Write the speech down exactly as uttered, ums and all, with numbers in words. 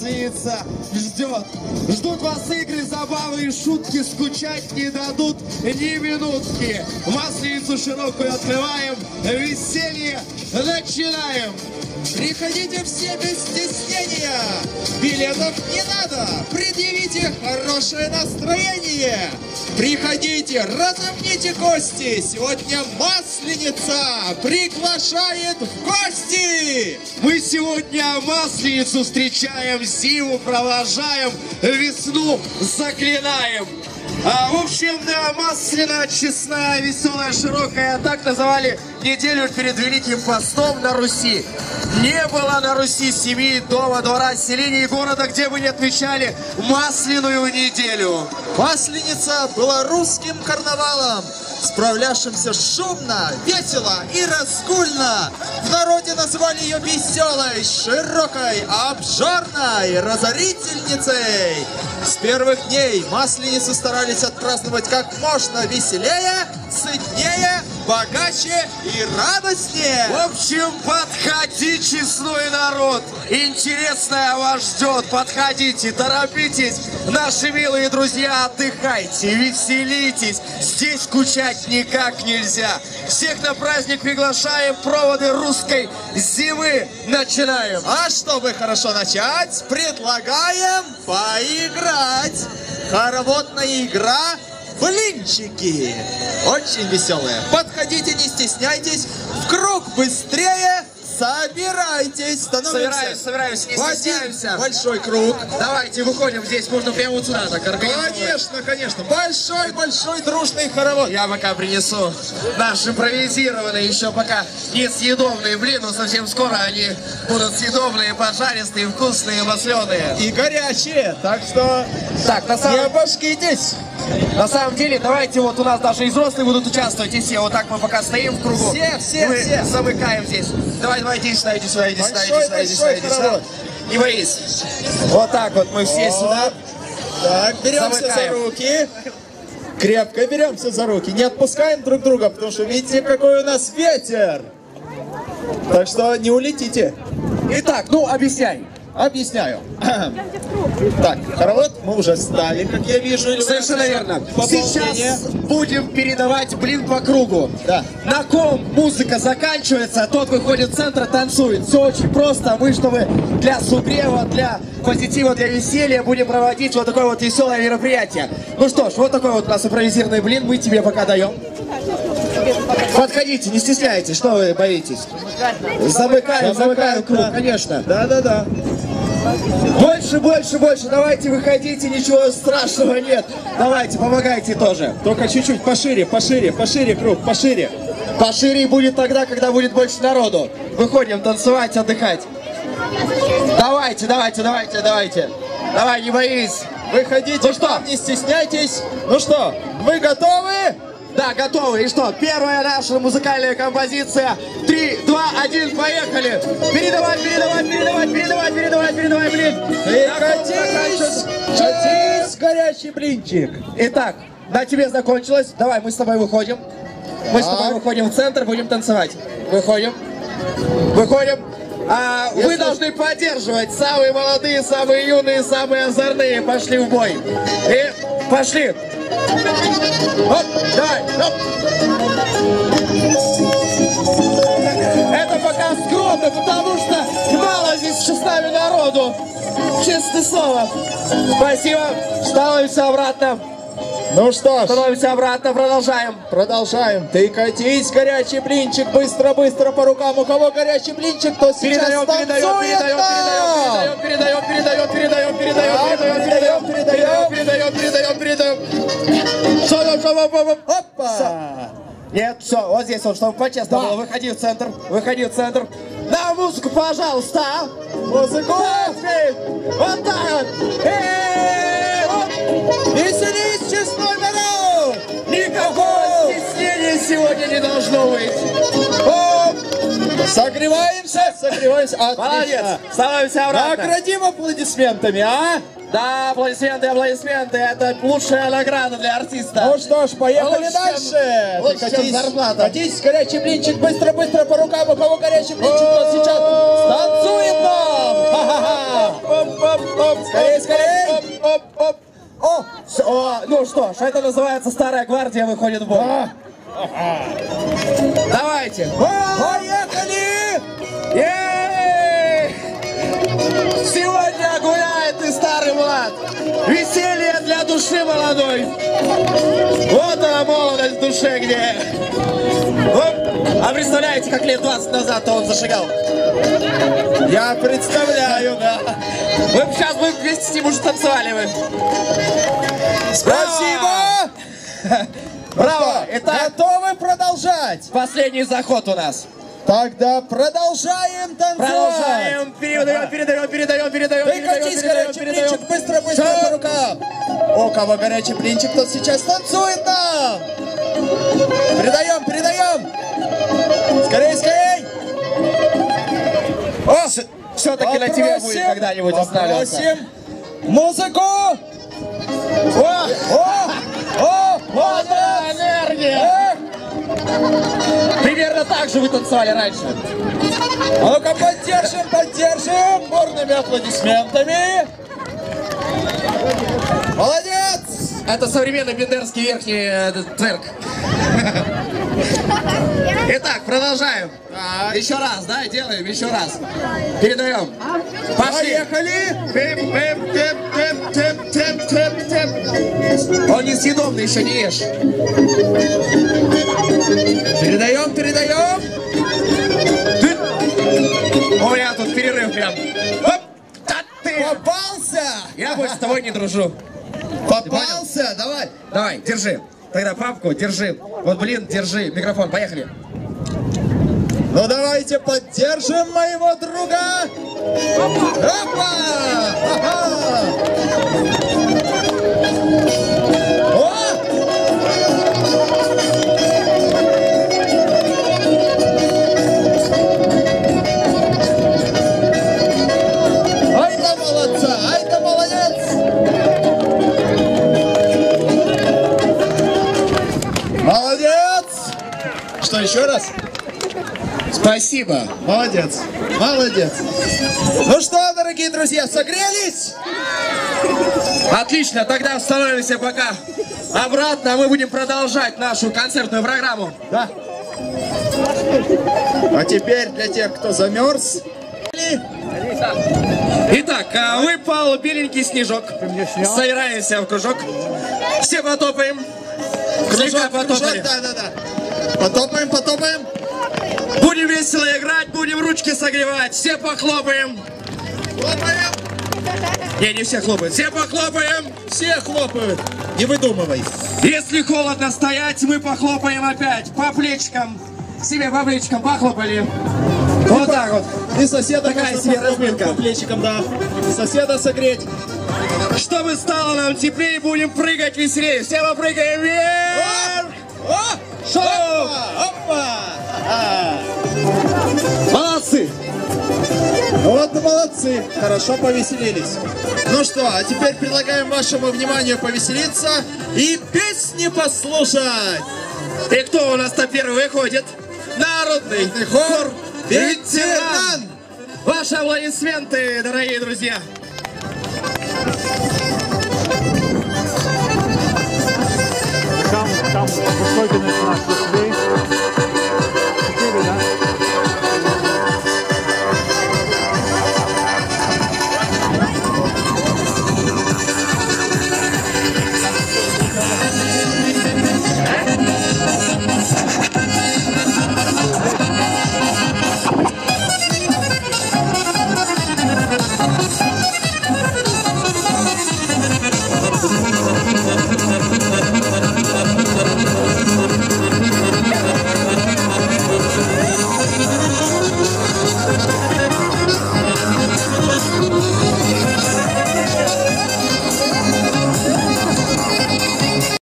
Масленица ждет. Ждут вас игры, забавы и шутки, скучать не дадут ни минутки. Масленицу широкую открываем, веселье начинаем. Приходите все без стеснения, билетов не надо, предъявите хорошее настроение. Приходите, разомните кости, сегодня Масленица приглашает в гости. Мы сегодня Масленицу встречаем, зиму провожаем, весну заклинаем. А, в общем, да, масляная, честная, веселая, широкая. Так называли неделю перед Великим постом на Руси. Не было на Руси семьи, дома, двора, селения и города, где бы не отмечали масляную неделю. Масленица была русским карнавалом, справлявшимся шумно, весело и разгульно. В народе называли ее веселой, широкой, обжорной, разорительницей. С первых дней Масленицу старались отпраздновать как можно веселее, сытнее, богаче и радостнее. В общем, подходи, честной народ, интересное вас ждет. Подходите, торопитесь, наши милые друзья, отдыхайте, веселитесь. Здесь скучать никак нельзя. Всех на праздник приглашаем, проводы русской зимы начинаем. А чтобы хорошо начать, предлагаем поиграть. Хороводная игра «Блинчики». Очень веселая. Подходите, не стесняйтесь. В круг быстрее. Собирайтесь. Собираемся, собираемся, не стесняемся. Большой круг. Давайте выходим здесь, можно прямо вот сюда так организовать. Конечно, конечно. Большой-большой дружный хоровод. Я пока принесу наш импровизированный, еще пока несъедобный блин, но совсем скоро они будут съедобные, поджаристые, вкусные, масленые. И горячие. Так что так, на самом... не обожгитесь. На самом деле, давайте вот у нас даже и взрослые будут участвовать, и все. Вот так мы пока стоим в кругу. Все, все, мы все. замыкаем здесь. Давай, давай, иди сюда, иди сюда, иди сюда, иди Большой, сюда, иди сюда, большой иди сюда. хоровод. Не боись. Вот так вот мы все Вот. сюда. Так, беремся Замыкаем. за руки. Крепко беремся за руки. Не отпускаем друг друга, потому что видите, какой у нас ветер. Так что не улетите. Итак, ну объясняй. Объясняю. Так, хоровод мы уже стали, как я вижу. Совершенно верно. Пополнение. Сейчас будем передавать блин по кругу. Да. На ком музыка заканчивается, тот выходит в центр, танцует. Все очень просто. Мы, чтобы для сугрева, для позитива, для веселья будем проводить вот такое вот веселое мероприятие. Ну что ж, вот такой вот у нас импровизированный блин. Мы тебе пока даем. Подходите, не стесняйтесь, что вы боитесь? Замыкаем, замыкаем круг, конечно. Да-да-да. Больше, больше, больше. Давайте выходите, ничего страшного нет. Давайте, помогайте тоже. Только чуть-чуть пошире, пошире, пошире круг, пошире. Пошире будет тогда, когда будет больше народу. Выходим танцевать, отдыхать. Давайте, давайте, давайте, давайте. Давай, не боись. Выходите, ну что? Не стесняйтесь. Ну что, вы готовы? Да, готовы. И что, первая наша музыкальная композиция. Три, два, один, поехали. Передавать, передавать, передавать, передавать, передавать, передавать, блин. Катись, катись, горячий блинчик. Итак, на тебе закончилось. Давай, мы с тобой выходим. Мы с тобой выходим в центр, будем танцевать. Выходим. Выходим. А вы должны поддерживать. Самые молодые, самые юные, самые озорные пошли в бой. И пошли. Оп, давай, оп. Это пока скромно, потому что мало здесь с часами народу. Честное слово. Спасибо. Становимся обратно. Ну что ж, становимся обратно, продолжаем. Продолжаем. Ты катись, горячий блинчик, быстро-быстро по рукам. У кого горячий блинчик, то сейчас передаем, танцует передаем, передаем, передаем, передаем, передаем, передаем, передаем, передаем, передаем, передаем, передаем, передаем. Опа! Нет, все, вот здесь вот, чтобы по-честному было. Выходи в центр, выходи в центр. На музыку, пожалуйста. Музыку! Вот так. Веселись, честной народ! Никакого стеснения сегодня не должно быть. Оп! Согреваемся, согреваемся. Отлично. Молодец, становимся обратно. Наградим аплодисментами, а? Да, аплодисменты, аплодисменты. Это лучшая награда для артиста. Ну что ж, поехали лучше, дальше. Лучше, Ты катись, чем зарплата. катись, горячий блинчик, быстро-быстро по рукам. У кого горячий блинчик, тот сейчас станцует нам. Ха-ха-ха. оп, скорее, скорее. Оп, оп, оп. О, О, ну что ж, это называется «Старая гвардия выходит в бой». а, Давайте. поехали! Ей! Сегодня гуляет и старый Влад. Веселье для души молодой. Вот она, молодость в душе где. Оп. А представляете, как лет двадцать назад-то он зашагал? Я представляю, да. Вы бы сейчас бы вместе с ним уже танцевали вы. Спасибо! Браво! Итак, Готовы продолжать? последний заход у нас. Тогда продолжаем танцевать. Продолжаем. Передаем, передаем, передаем, передаем, Ты передаем, катись, передаем, горячий передаем. блинчик, быстро, быстро Всё. по рукам. О, кого горячий блинчик, тот сейчас танцует нам. Передаем, передаем. Скорей, скорей. О, Все-таки на тебе будет когда-нибудь останавливаться. Попросим музыку. О, о, о, молодец. Энергия! Примерно так же вы танцевали раньше. А ну-ка поддержим, поддержим бурными аплодисментами. Молодец! Это современный бендерский верхний э, цирк. Итак, продолжаем. Еще раз, да, делаем, еще раз. Передаем. Пошли. Поехали! Тэп, тэп, тэп, тэп, тэп, тэп, тэп. Он несъедобный, еще не ешь. Передаем, передаем! У меня тут перерыв прям. Оп, та ты. Попался! Я больше с тобой не дружу. Попался! Давай! Давай, держи. Тогда папку держи. Вот, блин, держи. Микрофон, поехали. Ну давайте поддержим моего друга! Опа! Ага! О! Ай-то молодца! Ай-то молодец! Молодец! Что, еще раз? Спасибо. Молодец, молодец. Ну что, дорогие друзья, согрелись? Отлично, тогда становимся пока обратно, а мы будем продолжать нашу концертную программу. Да. А теперь для тех, кто замерз. Итак, а, выпал беленький снежок. Собираемся в кружок. Все потопаем. Слегка потопали. да, да, да. Потопаем, потопаем. Будем весело играть, будем ручки согревать. Все похлопаем. Хлопаем. Не, не все хлопают. Все похлопаем. Все хлопают. Не выдумывай. Если холодно стоять, мы похлопаем опять. По плечикам. Себе по плечикам похлопали. Вот так вот. И соседа Такая можно себе похлопать разминка. по плечикам, да. И соседа согреть. Чтобы стало нам теплее, будем прыгать веселее. Все попрыгаем вверх. О! Шоу! Опа! Опа! А. Молодцы! Вот молодцы, хорошо повеселились. Ну что, а теперь предлагаем вашему вниманию повеселиться и песни послушать. И кто у нас-то первый выходит? Народный Хор ветеран! «Ветеран». Ваши аплодисменты, дорогие друзья! Там, там, сколько у нас людей?